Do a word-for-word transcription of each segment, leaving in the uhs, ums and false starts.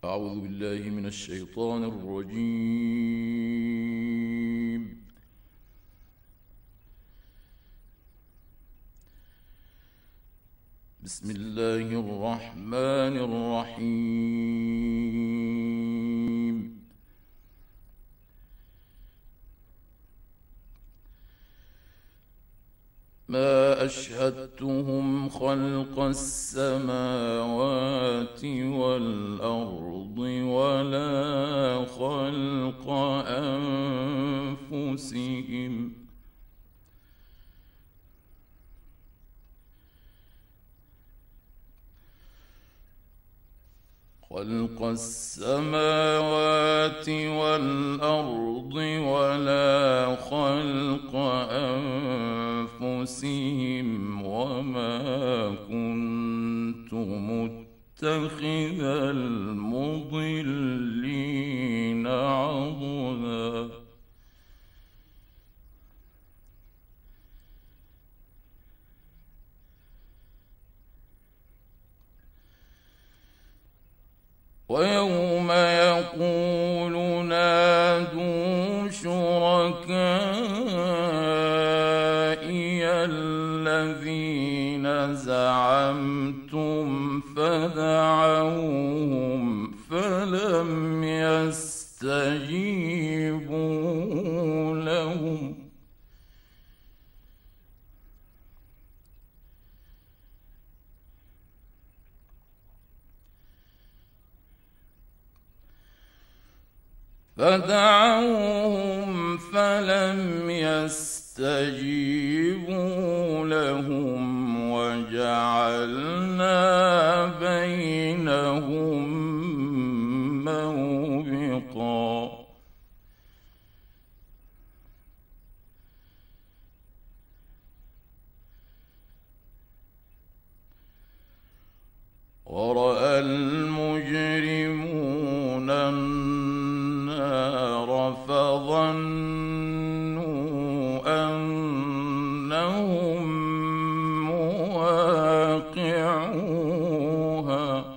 أعوذ بالله من الشيطان الرجيم. بسم الله الرحمن الرحيم. ما أشهدتهم خلق السماوات والأرض ولا خلق أنفسهم خلق السماوات والأرض ولا خلق أنفسهم وما كنت متخذ المضلين عضدا. ويوم يقول نادوا شركائي الذين زعمتم فدعوهم فلم يستجيبوا لهم فدعوهم فلم يستجيبوا لهم وجعلنا بينهم موبقا. ورأى المجرمون النار فظنوا أنهم مواقعوها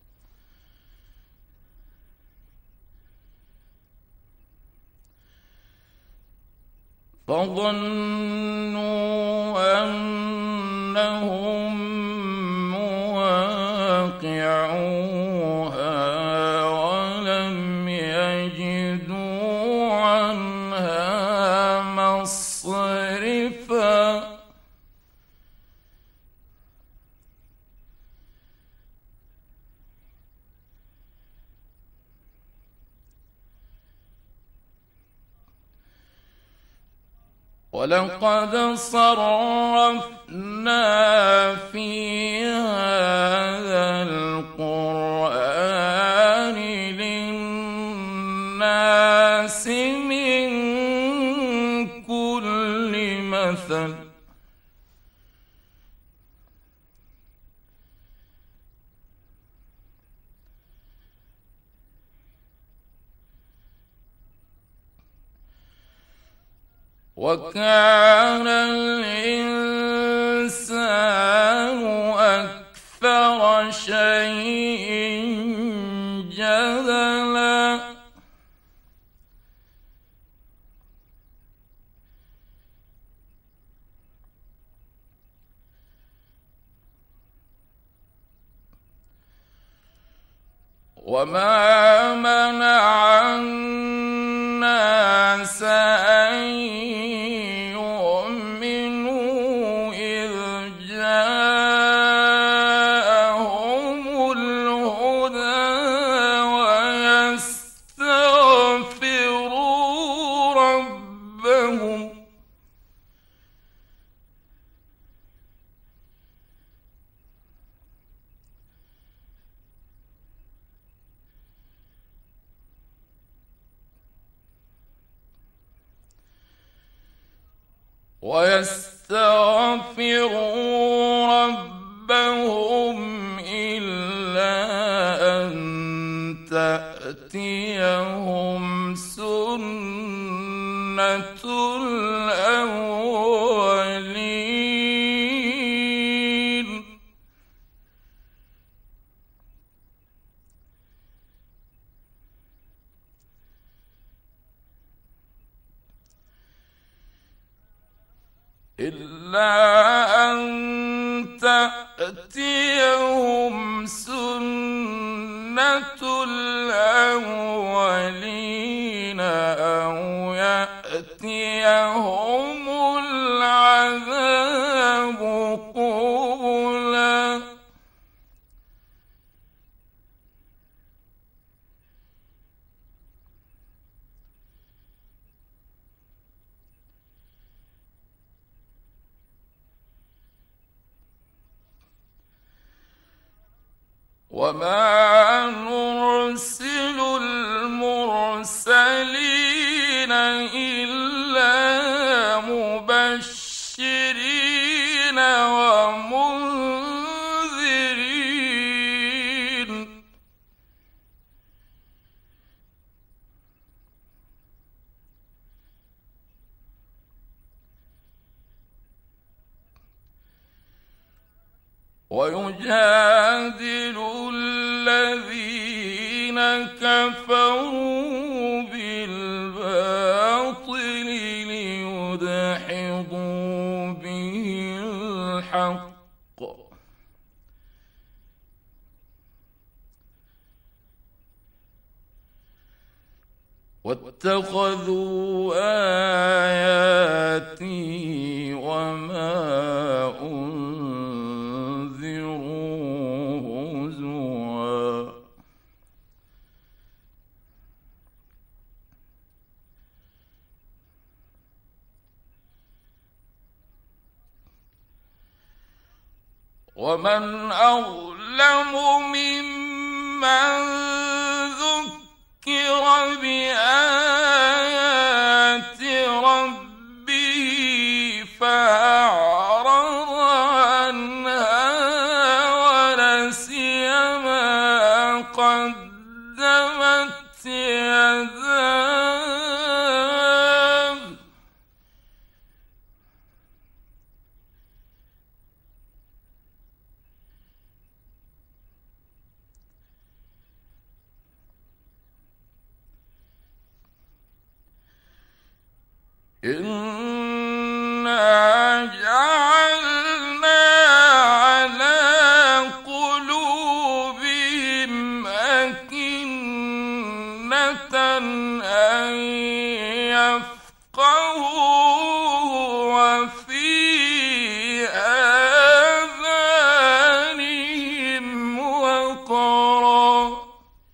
فظنوا أنهم مواقعوها ولم يجدوا عنها مصرفا. ولقد صرفنا في هذا القرآن للناس من كل مثل وكان الإنسان أكثر شيء جدلا. وما منع الناس أن يؤمنوا إذ جاءهم الهدى ويستغفروا ربهم ويستغفروا ربهم إلا أن تأتيهم سنة الأولين إلا أن تأتيهم سنة الأولين أو يأتيهم العذاب قبلا. وما نرسل المرسلين إلا مبشرين ومنذرين. ويجادل الذين كفروا بالباطل ليدحضوا به الحق، واتخذوا آياتي وما أنذروا هزوا. ومن أظلم ممن ذكر بآيات ربه فأعرض عنها ونسي ما قدمت يداه. إنا جعلنا على قلوبهم أكنة أن يفقهوا وفي آذانهم وقرا.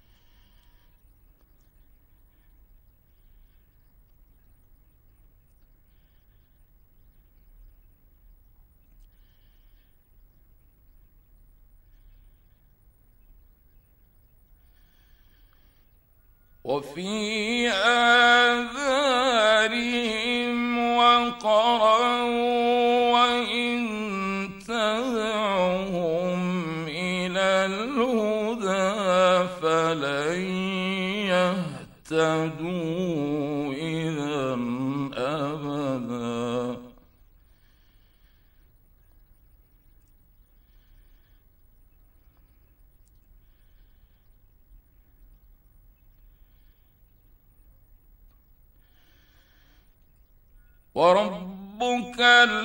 وفي آذانهم وقرا وإن تدعهم إلى الهدى فلن يهتدوا إذا أبدا. وربك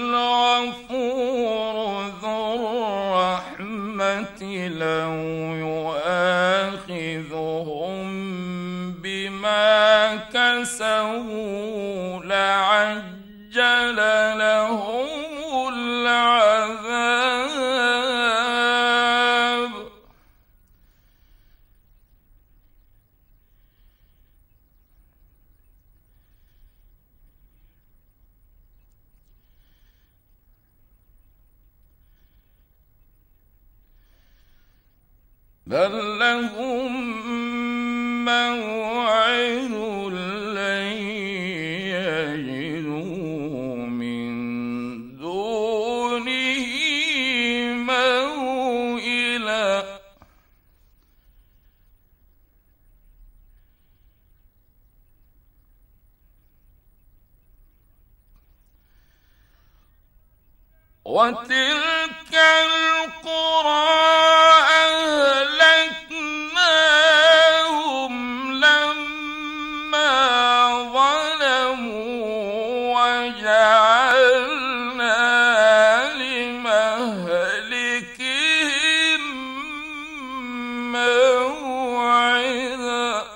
الغفور ذو الرحمة لو يؤاخذهم بما كسبوا لعجل لهم العذاب. بل لهم موعد لن يجدوا من دونه موئلا. وتلك القرى وجعلنا موعدا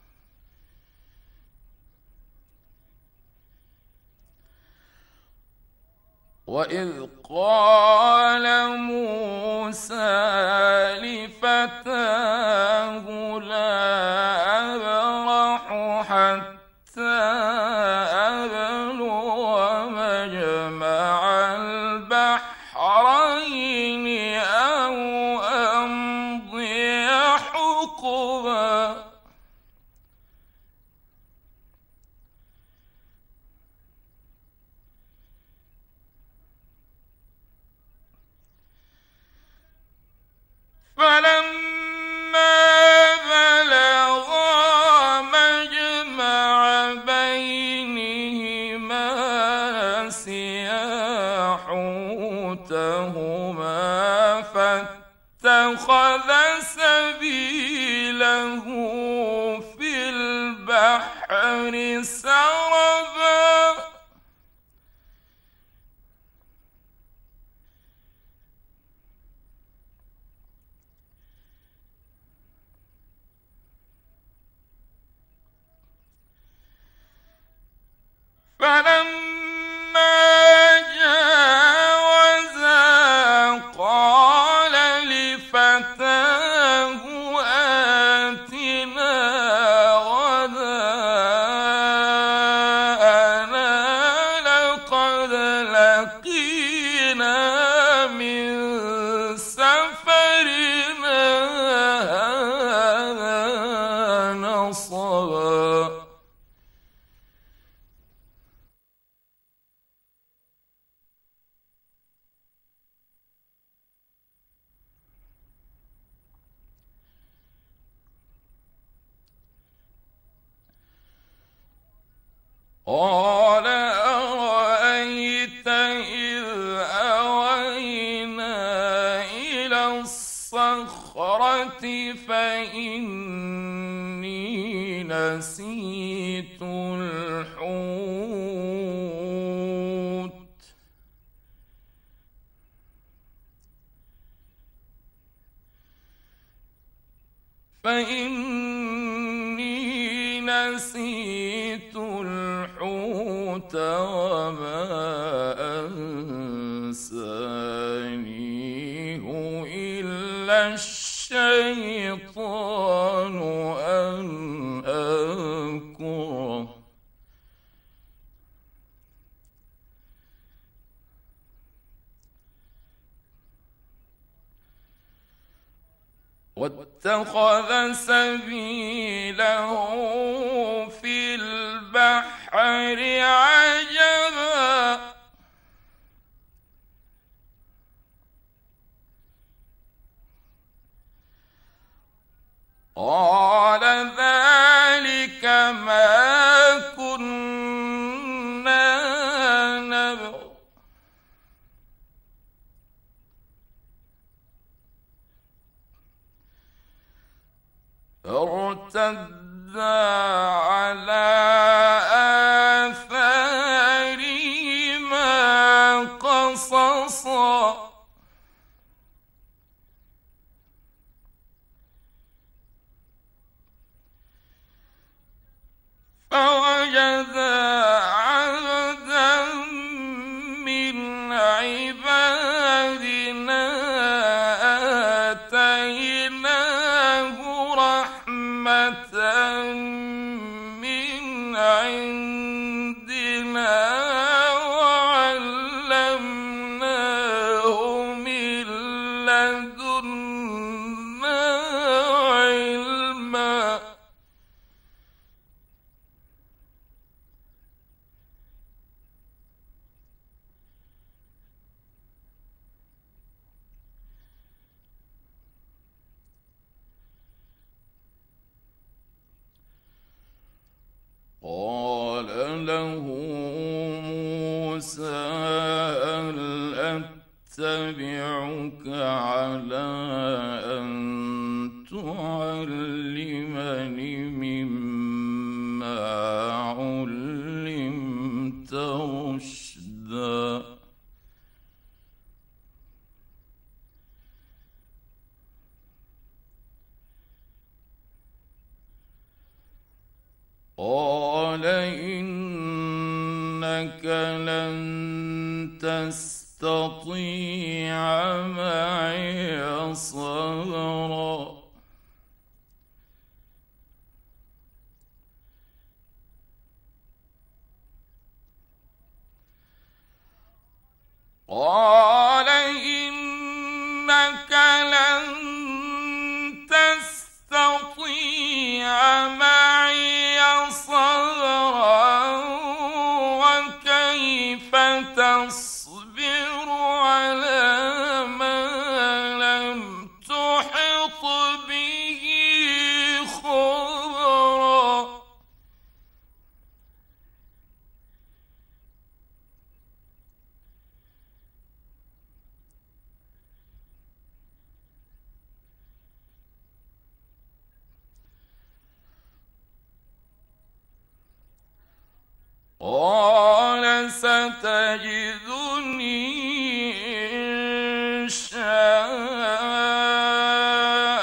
وإذ قال موسى لفتاه لا أبرح حتى أبلغ مجمع البحرين أو أمضي حقبا فلما بلغا مجمع بينهما نسيا حوتهما فاتخذ سبيله في البحر سربا فلما جاوزا قال لفتاه آتنا غداءنا لقد لقينا من سفرنا هذا نصبا قال أرأيت إذ أوينا إلى الصخرة فإني نسيت الحوت فإني نسيت الحوت وما أنسانيه إلا الشيطان أن أذكره واتخذ سبيله في البحر عجبا قال ذلك ما كنا نبغي فارتدا على آثارهما قصصا فوجدا عبدا من عبادنا آتيناه رحمة من عندنا وعلمناه من لدنا علما قال له موسى هل أتبعك على أن تعلمني مما علمت رشدا إنك لن تستطيع معي صبرا قال إنك لن تستطيع معي صبرا وكيف تصبر على ما لم تحط به خبرا قال ستجدني إن شاء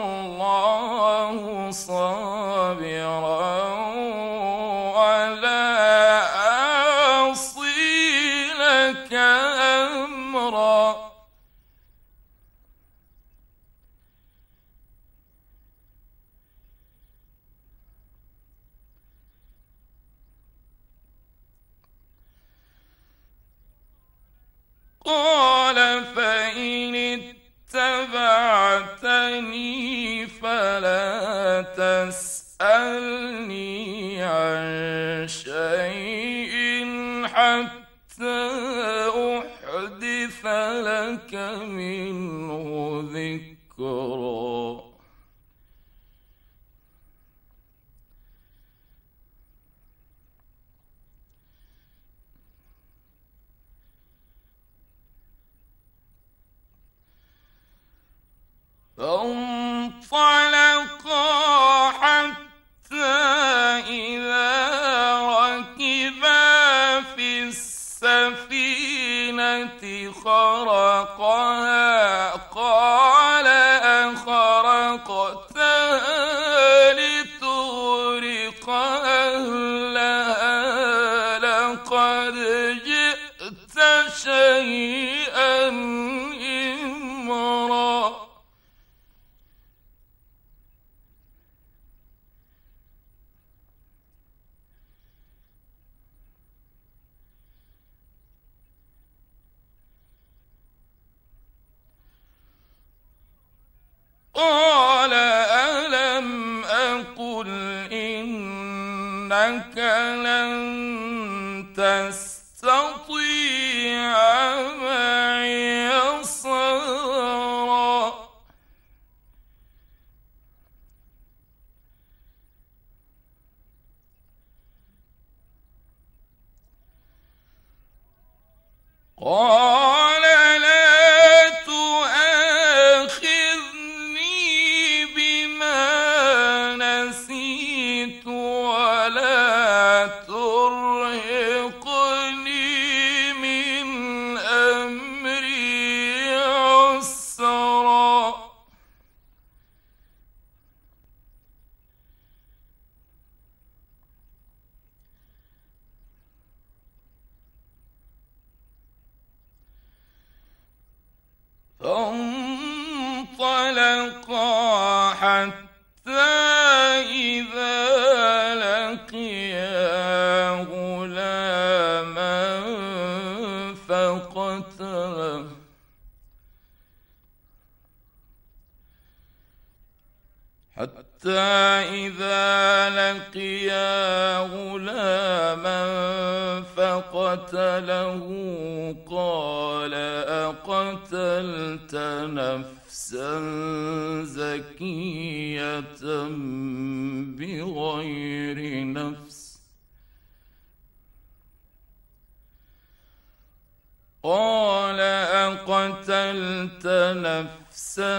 الله صابرا ولا أعصي لك أمرا قال فإن اتبعتني فلا تسألني عن شيء حتى أحدث لك منه ذكرا فانطلقا حتى إذا ركبا في السفينة خرقها قال أخرقتها لتغرق أهلها لقد جئت شيئا إمرا قال ألم أقل إنك لن تستطيع معي صبرا قال لا تؤاخذني بما نسيت ولا ترهقني من أمري عسرا فانطلقا حتى إذا لقيا غلاما فقتله حتى إذا لقيا غلاما فقتله قال أقتلت نفسا زكية بغير نفس قال أقتلت نفسا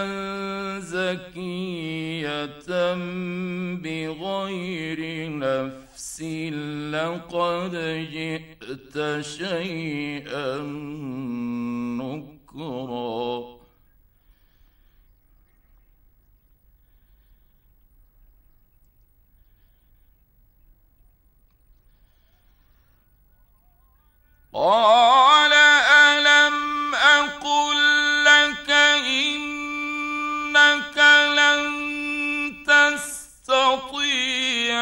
زكية بغير نفس لقد جئت شيئا نكرا قال ألم أقل لك إنك لن تستطيع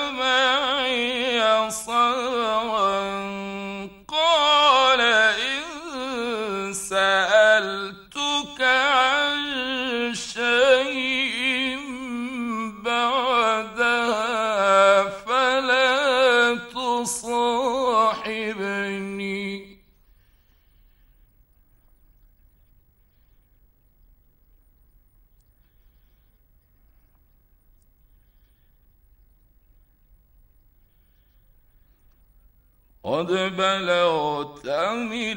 معي صبرا قال إن سألتك عن شيء بعدها فلا تصاحبني قد بلغت من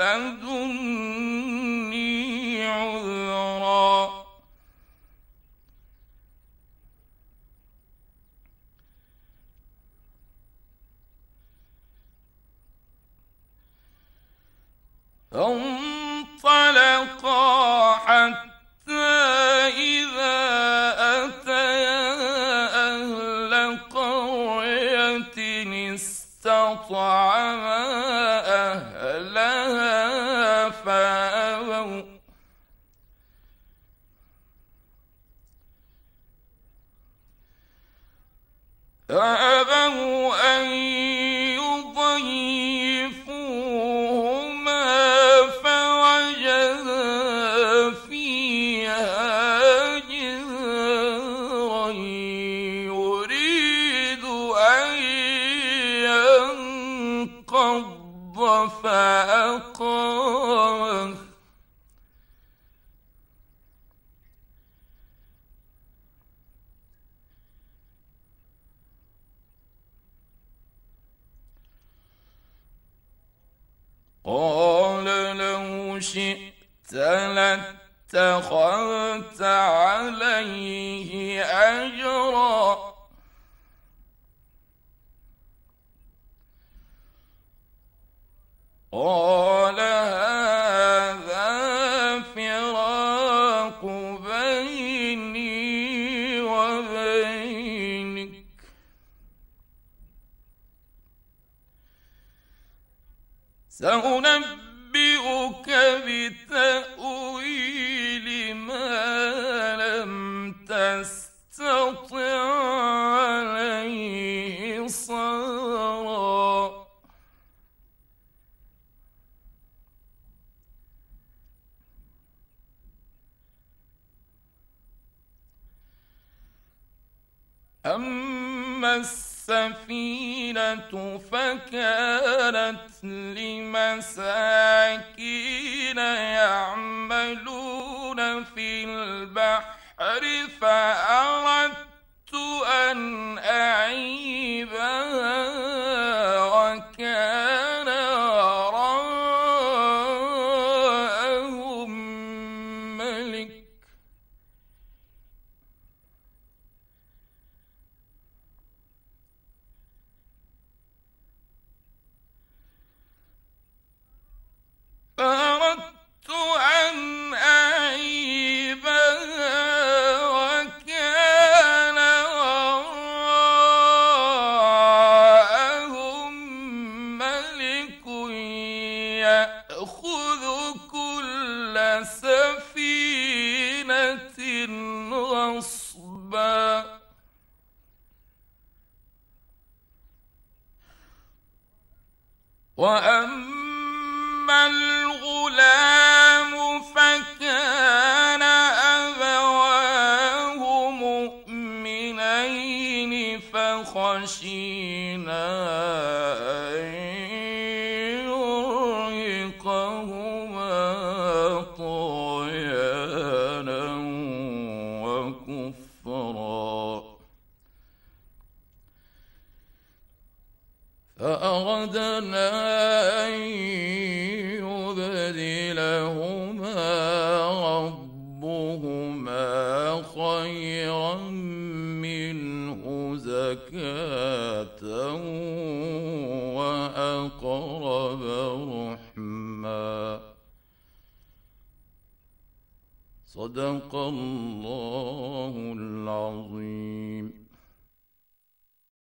لدني عذرا فانطلقا حتى إذا أتيا أهل قرية استطعما أهلها فأبوا فأبوا أن يضيفوهما فوجدا فيها جدارا يريد أن ينقض فأقامه قال لو شئت لاتخذت عليه أجرا قال هذا فراق بيني وبينك سأنبئك بتأويل ما لم تستطع عليه صبرا أما السفينة فكانت لمساكين يعملون في البحر فأردت أن أعيبها وكان وراءهم ملك فأردت أن أعيبها وكان وراءهم ملك يأخذ كل سفينة غصبا وأما الغلام فكان أبواه مؤمنين فخشينا أن يرهقهما طغيانا وكفرا فأردنا أن يبدلهما ربهما خيرا منه زكاة وأقرب رحما صدق الله العظيم.